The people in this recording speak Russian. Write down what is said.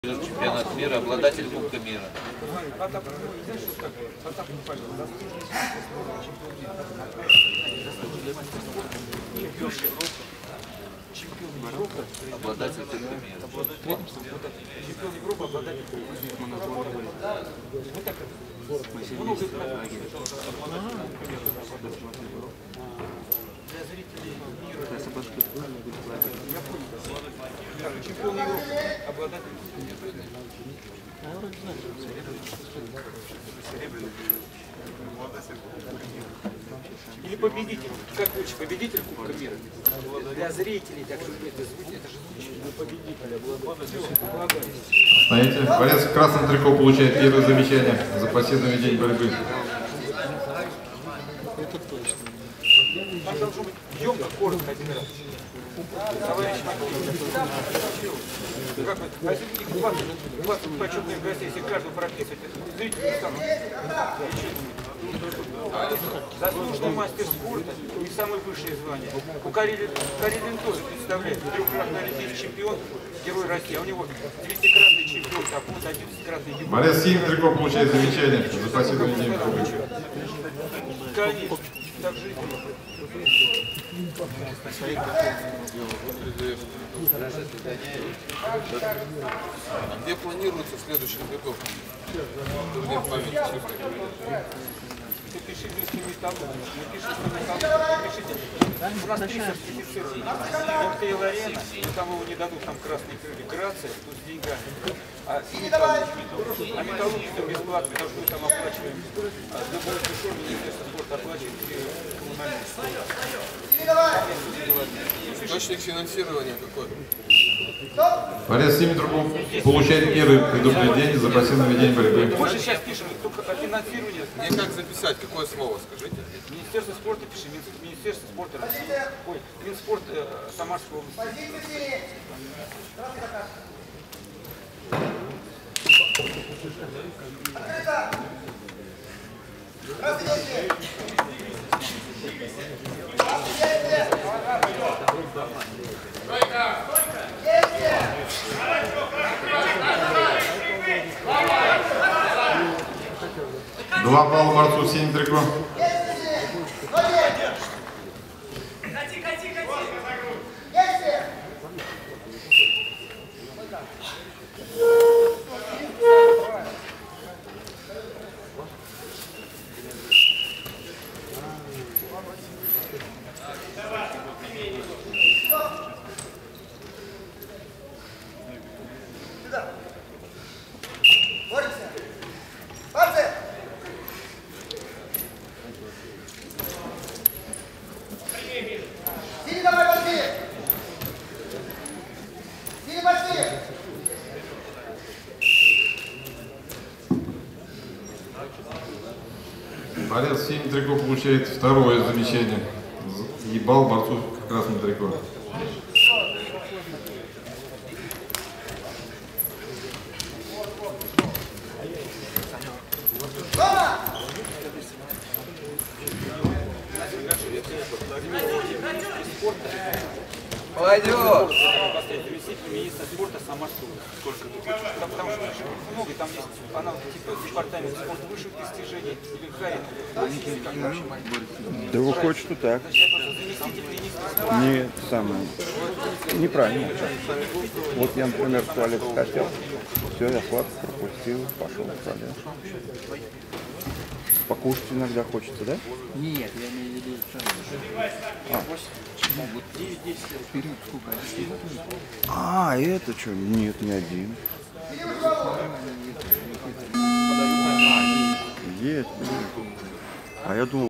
Чемпионат мира, обладатель Кубка мира. Обладатель Кубка мира. Чемпион Европы, обладатель Кубка для зрителей мира. Я понял. Чемпион Европы, обладатель или победитель, как лучше, победитель Кубка мира. Для зрителей, так что это звучит, это же звучит на победителя. Знаете, борец в красном трико получает первое замечание за пассивный день борьбы. Это точно. Там должно быть емко, коротко один раз. Товарищи, как вы, а если у них 20 почетных гостей, если каждого прописывать, зрители не станут. Заслуженный мастер спорта и самое высшее звание. У Карелин тоже представляет, трехкратный олимпийский чемпион, герой России, а у него 200-кратный чемпион, а вот 11-кратный герой. Борец в синем трико получает замечание за пассивный день борьбы. Конечно, так же и Где планируется следующий годов? Турнир памяти чистой. Ты пиши вместе металлург, напиши металлург, напишите. У нас 3 сертифицированы. МТЛ Арена, там его не дадут, там красные крылья, Грация, тут с деньгами. А металлург, а металлург это бесплатно, потому что мы там оплачиваем. А для более дешевого Министерство спорта оплачивает коммунальные стоимости. Источник финансирования какой? Борец в синем трико получает первое предупреждение за пассивный день борьбы. Мы же сейчас пишем только о финансировании. Мне как записать? Какое слово, скажите? Министерство спорта пиши, Министерство спорта России. Ой, Минспорт Самарской области. Два балла борцу в синем трико. Борец в синем трико получает второе замечание. Ебал борцу в красном трико. Пойдет! Заместитель министра спорта Самарской области. Сколько тут? Потому что много, там есть, она типа департамент спорта высших достижений, или Харин. Да выходит, что так. Заместитель министра спорта. Не самое. Неправильно. Вот я, например, в туалет хотел. Все, я сладко пропустил, пошел в туалет. Покушать иногда хочется, да? Нет, я имею в виду, вот 9-10 лет вперед сколько? Это что? Нет, не один. Есть. А я думал,